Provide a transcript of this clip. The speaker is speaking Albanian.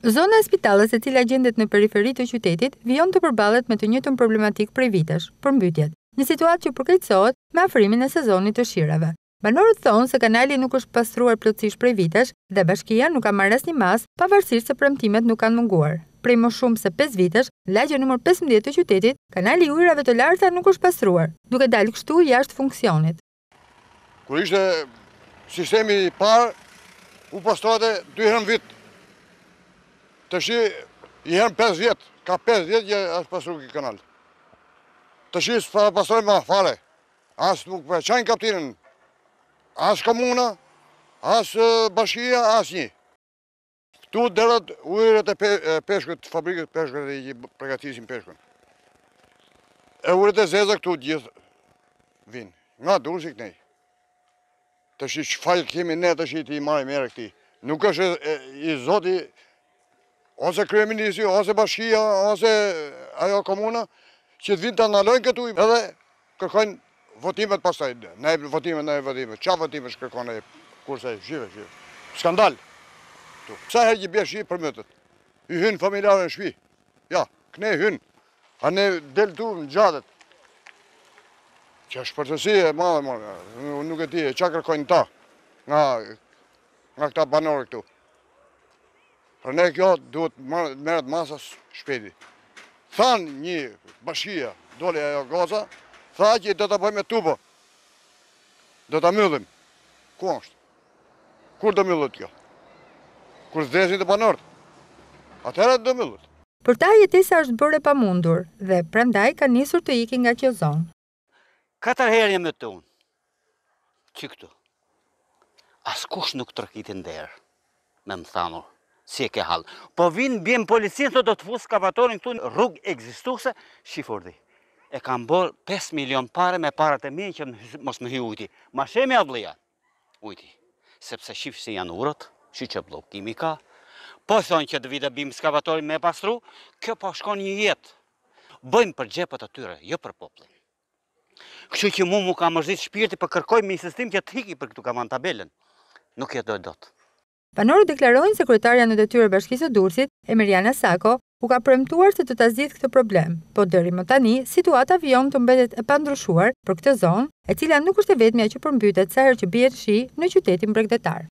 Zona e Spitallës, e cila gjendet në periferi të qytetit, vijon të përballet me të njëjtën problematik prej vitesh, përmbytjet. Një situatë që përkeqësohet me afrimin e sezonit të shirave. Banorët thonë se kanali nuk është pastruar plotësisht prej vitesh dhe bashkia nuk ka marrë asnjë mas, pavarësisht se premtimet nuk kanë munguar. Prej më shumë se 5 vitesh, lagja numër 15 të qytetit, kanali i ujërave të larta nuk është pastruar, duke dalë kështu jashtë funksionit. Kur ishte sistemi i parë, u pastrohte 2 herë në vit. Tash i herë 5 vjet, ka 5 vjet që është pastruar ky kanal. Tash s'pa pastrojmë më fare. As nuk çajin kaptinën. As komuna, as bashkia, as një. Këtu derat ujërat e peshkut, fabrikët peshkut që përgatisin peshkun. E ujërat e zeza këtu gjithë vinë, nga Durrësi kënej. Tash çfarë kemi ne tash ti marrim erë këtij. Nuk është i zoti ose kryeministri, ose bashkia, ose ajo komuna që të vinë të ndalojnë këtu edhe kërkojnë votimet pastaj. Ne votimet. Çfarë votimesh kërkon ai kurse shive. Skandal. Sa herë që bie shi përmëtet. I hyn familjarë në shtëpi. Ja, këne hyn. A ne del tu në gjatet. Që është përtësi e madhe, nuk e di, çfarë kërkojnë ta nga këta banorë këtu. Për ne kjo duhet merret masas shpejti. Than një bashkia, dole ajo goza, tha që do ta bëjmë me tubo. Do ta mbyllim. Ku është? Kur do mbyllet kjo? Kur vdesin të banorët? Atëherë do mbyllet. Për ta jetesa është bërë e pamundur dhe prandaj ka nisur të ikin nga kjo zonë. 4 herë jam të unë. Që këtu. Askush nuk tërkitin derë. Me më thanur. Si e ke halë. Po vinë bjem policinë, të do të fusë skavatorin këtu në rrugë egzistuese, shifurdi. E kam bërë 5 milion pare me parat e mi që mos më hy ujti. Ma shemi avlija. Ujti. Sepse shifë si janë urët, shi që blokimi ka. Po thonë që të vite bim skavatorin me pastru, kjo po shkon një jetë. Bëjmë për gjepët atyre, jo për poplin. Kështu që mu ka mërzit shpirti për kërkoj me insistim që të hiki për këtu kam anë tabelen. Nuk jetë dot. Banorët deklarojnë se kryetaria në detyrë e Bashkisë së Durrësit, Emiliana Sako, u ka premtuar se të ta zgjidhë këtë problem, po deri më tani situata vijon të mbetet e pandryshuar për këtë zonë, e cila nuk është e vetmja që përmbytet sa herë që bie shi në qytetin bregdetar.